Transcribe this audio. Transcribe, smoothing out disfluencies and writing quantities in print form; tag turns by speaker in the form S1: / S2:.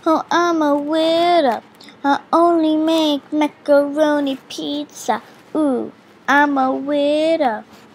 S1: Oh, I'm a weirdo. I only make macaroni pizza. Ooh, I'm a weirdo.